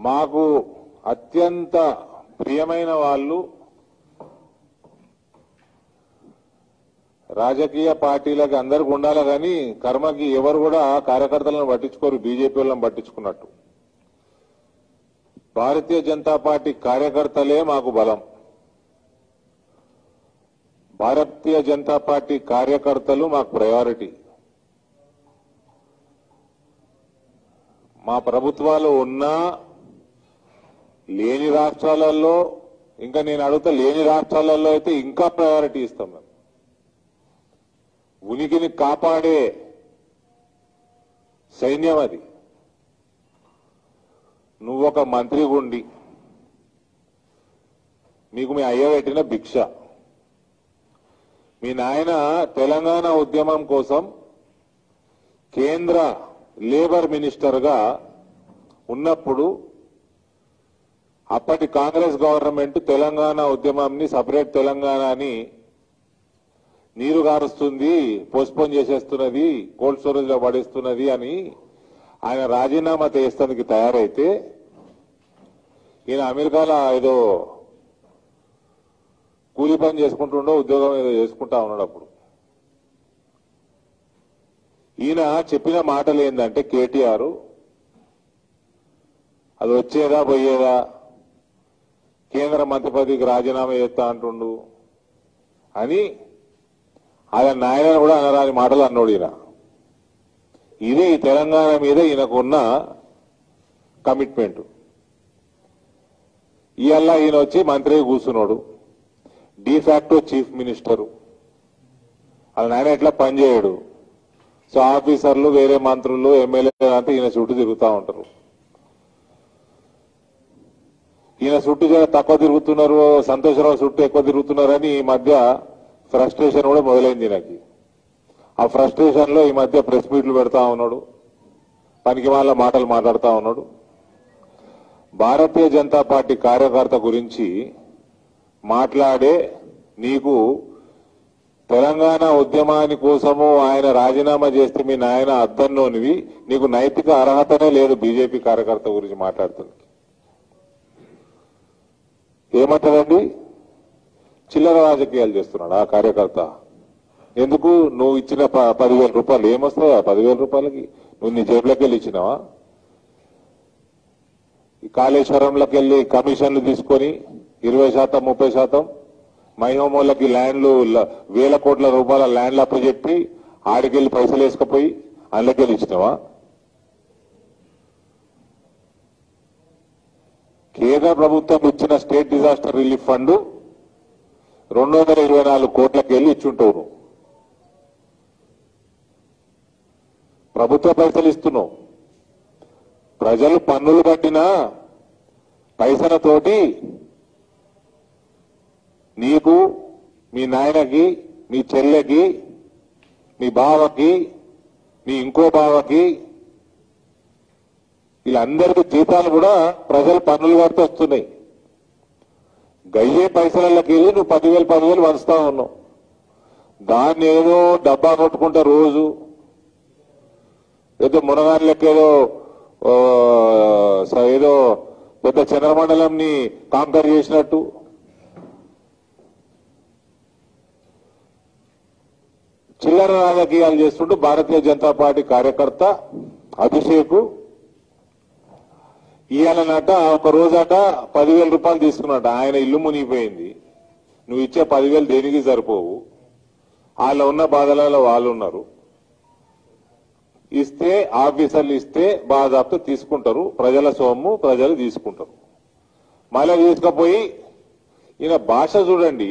మాకు అత్యంత ప్రియమైన వాళ్ళు రాజకీయ పార్టీలకు అందరికి ఉండాలి కానీ కర్మకి ఎవరు కూడా కార్యకర్తలను పట్టించుకోరు, బీజేపీ వాళ్ళని పట్టించుకున్నట్టు. భారతీయ జనతా పార్టీ కార్యకర్తలే మాకు బలం. భారతీయ జనతా పార్టీ కార్యకర్తలు మాకు ప్రయారిటీ. మా ప్రభుత్వాలు ఉన్నా లేని రాష్ట్రాలలో, ఇంకా నేను అడుగుతా లేని రాష్ట్రాలలో అయితే ఇంకా ప్రయారిటీ ఇస్తాం. మేము ఉనికిని కాపాడే సైన్యం అది. నువ్వొక మంత్రి గుండి నీకు మీ అయ్య పెట్టిన భిక్ష. మీ నాయన తెలంగాణ ఉద్యమం కోసం కేంద్ర లేబర్ మినిస్టర్గా ఉన్నప్పుడు అప్పటి కాంగ్రెస్ గవర్నమెంట్ తెలంగాణ ఉద్యమాన్ని సపరేట్ తెలంగాణ అని నీరు గారుస్తుంది, పోస్ట్పోన్ చేసేస్తున్నది, కోల్డ్ స్టోరేజ్ లో పడేస్తున్నది అని ఆయన రాజీనామా చేస్తానికి తయారైతే ఈయన అమెరికాలో ఏదో కూలి పని చేసుకుంటుండో ఉద్యోగం ఏదో చేసుకుంటా ఉన్నాడు. అప్పుడు ఈయన చెప్పిన మాటలు ఏంటంటే కేటీఆర్ అది వచ్చేదా పోయేదా, కేంద్ర మంత్రి పదవికి రాజీనామా చేస్తా అంటుండు అని ఆయన నాయన కూడా అనరాని మాటలు అన్నోడు ఈయన. ఇదే ఈ తెలంగాణ మీద ఈయనకున్న కమిట్మెంట్. ఇవాళ ఈయన వచ్చి మంత్రి కూర్చున్నాడు, డిఫాక్టో చీఫ్ మినిస్టరు. వాళ్ళ నాయన ఎట్లా పనిచేయడు. సో ఆఫీసర్లు, వేరే మంత్రులు, ఎమ్మెల్యేలు అంతా ఈయన చుట్టూ తిరుగుతూ ఉంటారు. ఈయన చుట్టూ తక్కువ తిరుగుతున్నారు, సంతోషరావు చుట్టూ ఎక్కువ తిరుగుతున్నారని ఈ మధ్య ఫ్రస్ట్రేషన్ కూడా మొదలైంది నాకు. ఆ ఫ్రస్ట్రేషన్ లో ఈ మధ్య ప్రెస్ మీట్లు పెడతా ఉన్నాడు, పనికి వాళ్ళ మాటలు మాట్లాడుతూ ఉన్నాడు. భారతీయ జనతా పార్టీ కార్యకర్త గురించి మాట్లాడే నీకు తెలంగాణ ఉద్యమాని కోసము ఆయన రాజీనామా చేస్తే మీ నాయన అద్దన్నోనివి, నీకు నైతిక అర్హతనే లేదు బీజేపీ కార్యకర్త గురించి మాట్లాడుతుంది. ఏమంటారండి? చిల్లర రాజకీయాలు చేస్తున్నాడు ఆ కార్యకర్త. ఎందుకు? నువ్వు ఇచ్చిన 10,000 రూపాయలు ఏమొస్తాయా? 10,000 రూపాయలకి నువ్వు నీ జేబులోకి వెళ్ళి ఇచ్చినావా? ఈ కాళేశ్వరంలోకి వెళ్ళి కమిషన్లు తీసుకొని 20%, 30% మైహోమోళ్ళకి ల్యాండ్లు, 1,000 కోట్ల రూపాయల ల్యాండ్లు అప్పచెప్పి ఆడికెళ్ళి పైసలు వేసుకుపోయి అందులోకెళ్ళి ఇచ్చినావా? కేంద్ర ప్రభుత్వం ఇచ్చిన స్టేట్ డిజాస్టర్ రిలీఫ్ ఫండ్ 224 కోట్లకి వెళ్ళి ఇచ్చుంటావు. ప్రభుత్వ పైసలు ఇస్తున్నావు. ప్రజలు పన్నులు కట్టిన పైసలతోటి నీకు, మీ నాయనకి, మీ చెల్లెకి, మీ బావకి, మీ ఇంకో బావకి, వీళ్ళందరికీ జీతాలు కూడా ప్రజలు పన్నులు కడుతూ వస్తున్నాయి. గయ్యే పైసలకి వెళ్ళి నువ్వు 10,000 వంచుతా ఉన్నావు. దాన్ని ఏదో డబ్బా కొట్టుకుంటా రోజు ఏదో మునగాని లెక్క ఏదో పెద్ద చంద్రమండలంని కాంకర్ చేసినట్టు చిల్లర రాజకీయాలు చేస్తుంటూ భారతీయ జనతా పార్టీ కార్యకర్త అభిషేక్ ఇవాళనట ఒక రోజట 10,000 రూపాయలు తీసుకున్నట. ఆయన ఇల్లు మునిగిపోయింది. నువ్వు ఇచ్చే 10,000 దేనికి సరిపోవు. వాళ్ళ ఉన్న బాధలలో వాళ్ళు ఉన్నారు. ఇస్తే ఆఫీసర్లు ఇస్తే బాధాప్తో తీసుకుంటారు. ప్రజల సొమ్ము ప్రజలు తీసుకుంటారు. మళ్ళీ తీసుకుపోయి ఈయన భాష చూడండి,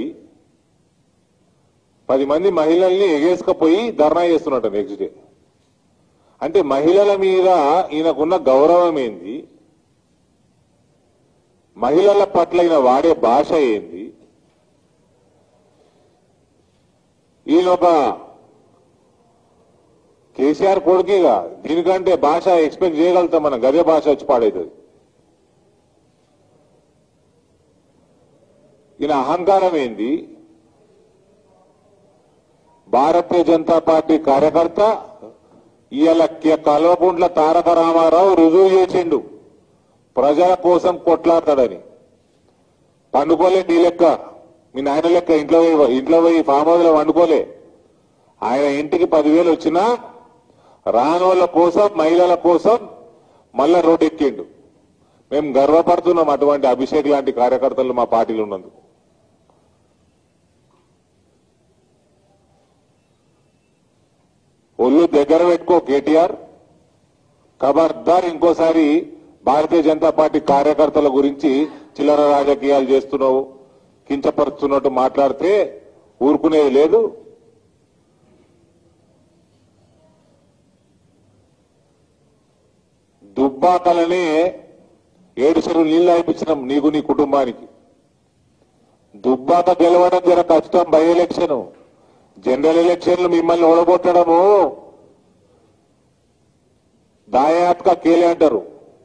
10 మంది మహిళల్ని ఎగేసుకపోయి ధర్నా చేస్తున్నట్ట నెక్స్ట్ డే. అంటే మహిళల మీద ఈయనకున్న గౌరవం ఏంది, మహిళల పట్ల ఈయన వాడే భాష ఏంది? ఈయన ఒక కేసీఆర్ కొడుకుగా దీనికంటే భాష ఎక్స్పెక్ట్ చేయగలుగుతాం మనం. గదే భాష వచ్చి పాడవుతుంది. ఈయన అహంకారం ఏంది? భారతీయ జనతా పార్టీ కార్యకర్త ఇవాళ కల్వకుంట్ల తారక రామారావు రుజువు చేసిండు. ప్రజల కోసం కొట్లాడతాడని పండుకోలే. నీ లెక్క మీ నాయన లెక్క ఇంట్లో పోయి ఫామ్ హౌస్ లో వండుకోలే. ఆయన ఇంటికి 10,000 వచ్చినా రానోళ్ల కోసం, మహిళల కోసం మళ్ళా రోడ్డు ఎక్కిండు. మేము గర్వపడుతున్నాం అటువంటి అభిషేక్ లాంటి కార్యకర్తలు మా పార్టీలో ఉన్నందుకు. ఒళ్ళు దగ్గర పెట్టుకో కేటీఆర్. ఖబర్దార్ ఇంకోసారి భారతీయ జనతా పార్టీ కార్యకర్తల గురించి చిల్లర రాజకీయాలు చేస్తున్నావు, కించపరుస్తున్నట్టు మాట్లాడితే ఊరుకునేది లేదు. దుబ్బాకలనే 7 చెరువులు నీళ్లు అయిపించినాం నీకు, నీ కుటుంబానికి. దుబ్బాక గెలవడం జర కష్టం. బై ఎలక్షన్, జనరల్ ఎలక్షన్లు మిమ్మల్ని ఓడగొట్టడము దాయాత్క కేలే అంటారు.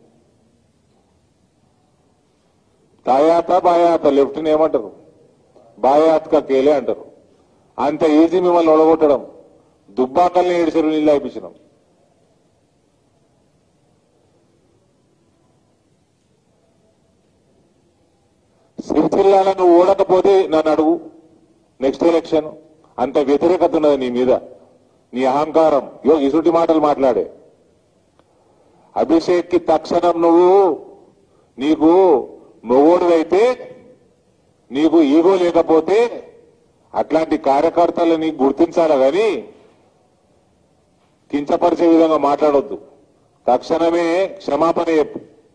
దాయాత బాయాత లెఫ్ట్ ఏమంటారు, బాయాత్క కేలే అంటారు. అంత ఈజీ మిమ్మల్ని ఓడగొట్టడం. దుబ్బాకల్ని 7 చెరువులు నీళ్లు అయిపించినాం. సిరిసిల్లాలను ఓడకపోతే నన్ను అడుగు నెక్స్ట్ ఎలక్షన్. అంత వ్యతిరేకత ఉన్నది నీ మీద, నీ అహంకారం. ఇసుటి మాటలు మాట్లాడే అభిషేక్ కి తక్షణం నీకు మొగోడువైతే, నీకు ఈగో లేకపోతే అట్లాంటి కార్యకర్తలని గుర్తించాలా గాని కించపరిచే విధంగా మాట్లాడొద్దు. తక్షణమే క్షమాపణ చెప్పు.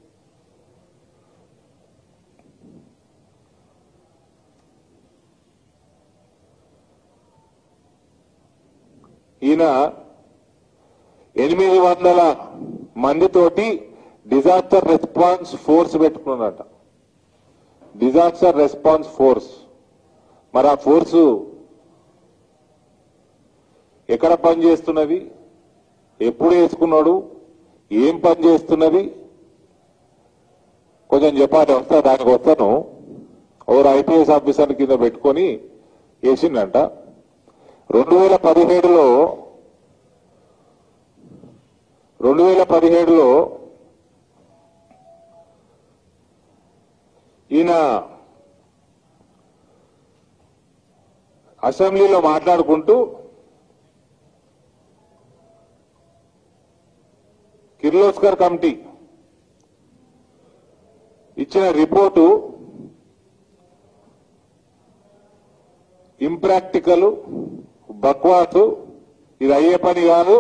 ఈయన 800 మందితోటి డిజాస్టర్ రెస్పాన్స్ ఫోర్స్ పెట్టుకున్నాడట. Disaster response force. మరి ఆ ఫోర్సు ఎక్కడ పనిచేస్తున్నది, ఎప్పుడు వేసుకున్నాడు, ఏం పని చేస్తున్నది కొంచెం చెప్పాలి. దానికి వస్తాను. ఓరు ఐపీఎస్ ఆఫీసర్ కింద పెట్టుకొని వేసిందంట. 2017లో ఈయన అసెంబ్లీలో మాట్లాడుకుంటూ కిర్లోస్కర్ కమిటీ ఇచ్చిన రిపోర్టు ఇంప్రాక్టికల్, బక్వాసు, ఇది అయ్యే పని కాదు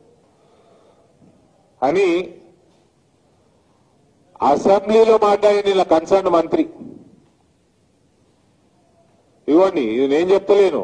అని అసెంబ్లీలో మాట్లాడిన ఇలా కన్సర్న్ మంత్రి. ఇవ్వండి, ఇది నేను చెప్తలేను.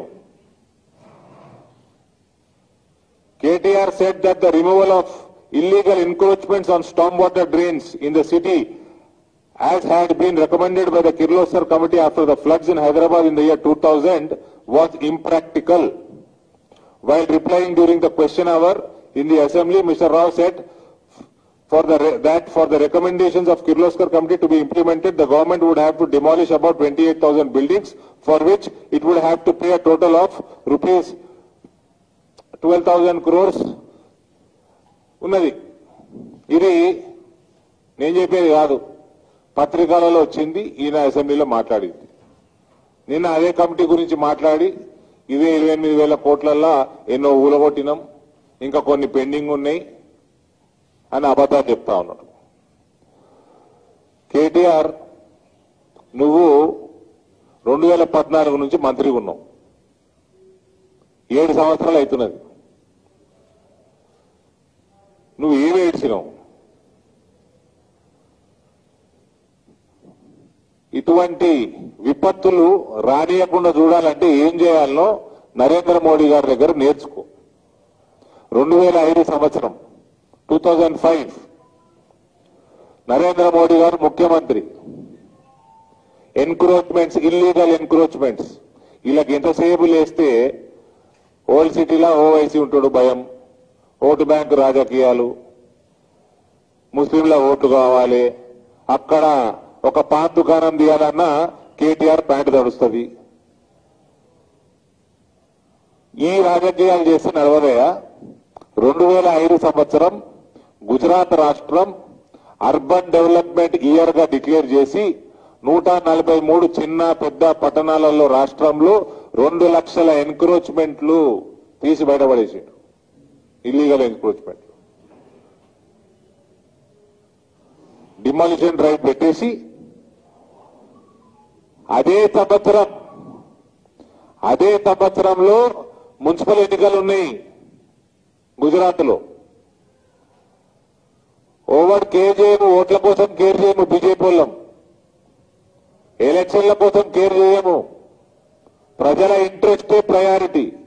KTR said that the removal of illegal encroachments on stormwater drains in the city as had been recommended by the Kirloskar committee after the floods in Hyderabad in the year 2000 was impractical. While replying during the question hour in the assembly, Mr. Rao said that for the recommendations of Kirloskar committee to be implemented, the government would have to demolish about 28,000 buildings, for which it would have to pay a total of rupees 12,000 crores. ఉన్నది. ఇది నేను చెప్పేది కాదు, పత్రికలలో వచ్చింది. ఈయన అసెంబ్లీలో మాట్లాడింది. నిన్న అదే కమిటీ గురించి మాట్లాడి ఇదే 28,000 కోట్లల్లో ఎన్నో ఊలగొట్టినాం, ఇంకా కొన్ని పెండింగ్ ఉన్నాయి అని అబద్ధాలు చెప్తా ఉన్నాడు. కేటీఆర్, నువ్వు 2014 నుంచి మంత్రిగా ఉన్నావు. 7 సంవత్సరాలు అవుతున్నది. నువ్వు ఏమి ఏడ్చినావు? ఇటువంటి విపత్తులు రానియకుండా చూడాలంటే ఏం చేయాలనో నరేంద్ర మోడీ గారి దగ్గర నేర్చుకో. 2005 సంవత్సరం 2005 నరేంద్ర మోడీ గారు ముఖ్యమంత్రి. ఎన్క్రోచ్మెంట్స్, ఇల్లీగల్ ఎన్క్రోచ్మెంట్స్, వీళ్ళకి ఎంతసేపు లేస్తే ఓల్డ్ సిటీలో ఓవైసీ ఉంటాడు భయం, ఓటు బ్యాంకు రాజకీయాలు, ముస్లింల ఓటు కావాలి, అక్కడ ఒక పాన్ దుకాణం తీయాలన్నా కేటీఆర్ ప్యాంటు తడుస్తుంది. ఈ రాజకీయాలు చేస్తే నడవదయా? 2005 సంవత్సరం గుజరాత్ రాష్ట్రం అర్బన్ డెవలప్మెంట్ ఇయర్ గా డిక్లేర్ చేసి 143 చిన్న పెద్ద పట్టణాలలో రాష్ట్రంలో 2 లక్షల ఎన్క్రోచ్మెంట్లు తీసి బయటపడేసిండు. ఇల్లీగల్ ఎన్క్రోచ్మెంట్ డిమాలిషన్ డ్రైవ్ పెట్టేసి అదే సంవత్సరంలో మున్సిపల్ ఎన్నికలు ఉన్నాయి గుజరాత్ లో. ఓవర్ కేర్ చేయము, ఓట్ల కోసం కేర్ చేయము, బీజేపీ వాళ్ళం ఎలక్షన్ల కోసం కేర్ చేయము, ప్రజల ఇంట్రెస్టే ప్రయారిటీ.